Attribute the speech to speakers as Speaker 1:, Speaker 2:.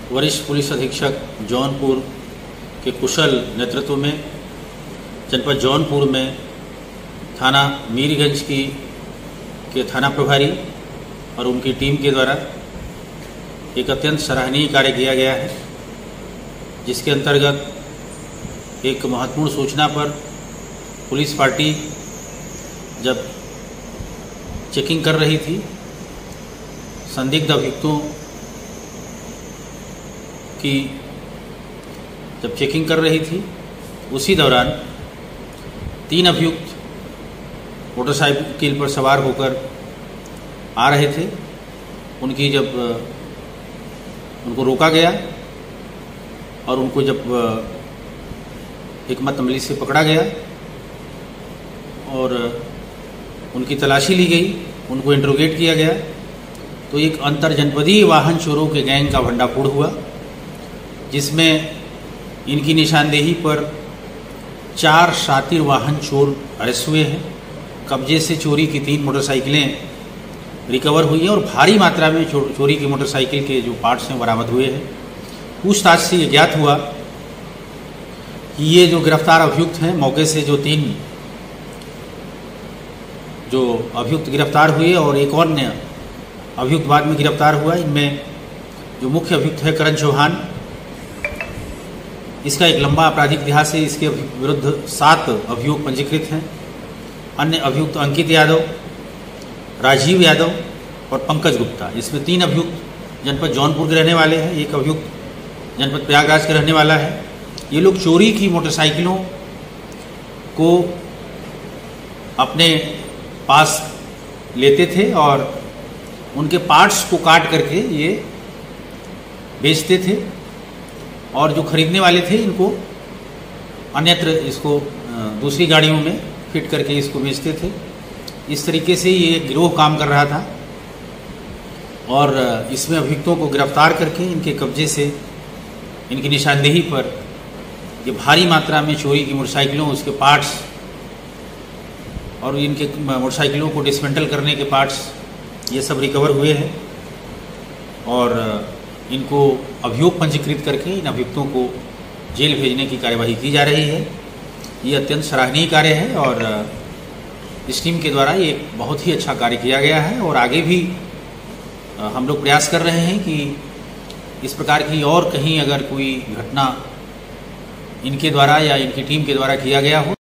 Speaker 1: वरिष्ठ पुलिस अधीक्षक जौनपुर के कुशल नेतृत्व में जनपद जौनपुर में थाना मीरगंज के थाना प्रभारी और उनकी टीम के द्वारा एक अत्यंत सराहनीय कार्य किया गया है, जिसके अंतर्गत एक महत्वपूर्ण सूचना पर पुलिस पार्टी जब चेकिंग कर रही थी, संदिग्ध अभियुक्तों की जब चेकिंग कर रही थी, उसी दौरान 3 अभियुक्त मोटरसाइकिल पर सवार होकर आ रहे थे। उनकी जब उनको रोका गया और उनको जब हिकमत अमली से पकड़ा गया और उनकी तलाशी ली गई, उनको इंट्रोगेट किया गया, तो एक अंतर जनपदीय वाहन चोरों के गैंग का भंडाफोड़ हुआ, जिसमें इनकी निशानदेही पर 4 शातिर वाहन चोर अरेस्ट हुए हैं। कब्जे से चोरी की 3 मोटरसाइकिलें रिकवर हुई हैं और भारी मात्रा में चोरी की मोटरसाइकिल के जो पार्ट्स हैं बरामद हुए हैं। पूछताछ से ये ज्ञात हुआ कि ये जो गिरफ्तार अभियुक्त हैं, मौके से जो 3 जो अभियुक्त गिरफ्तार हुए और एक और नया अभियुक्त बाद में गिरफ्तार हुआ, इनमें जो मुख्य अभियुक्त है करण चौहान, इसका एक लंबा आपराधिक इतिहास है। इसके विरुद्ध 7 अभियोग पंजीकृत हैं। अन्य अभियुक्त अंकित यादव, राजीव यादव और पंकज गुप्ता, इसमें 3 अभियुक्त जनपद जौनपुर के रहने वाले हैं, एक अभियुक्त जनपद प्रयागराज के रहने वाला है। ये लोग चोरी की मोटरसाइकिलों को अपने पास लेते थे और उनके पार्ट्स को काट करके ये बेचते थे और जो खरीदने वाले थे इनको अन्यत्र इसको दूसरी गाड़ियों में फिट करके इसको बेचते थे। इस तरीके से ये गिरोह काम कर रहा था और इसमें अभियुक्तों को गिरफ्तार करके इनके कब्जे से इनकी निशानदेही पर ये भारी मात्रा में चोरी की मोटरसाइकिलों, उसके पार्ट्स और इनके मोटरसाइकिलों को डिसमेंटल करने के पार्ट्स, ये सब रिकवर हुए हैं और इनको अभियोग पंजीकृत करके इन अभियुक्तों को जेल भेजने की कार्यवाही की जा रही है। ये अत्यंत सराहनीय कार्य है और इस टीम के द्वारा ये बहुत ही अच्छा कार्य किया गया है और आगे भी हम लोग प्रयास कर रहे हैं कि इस प्रकार की और कहीं अगर कोई घटना इनके द्वारा या इनकी टीम के द्वारा किया गया हो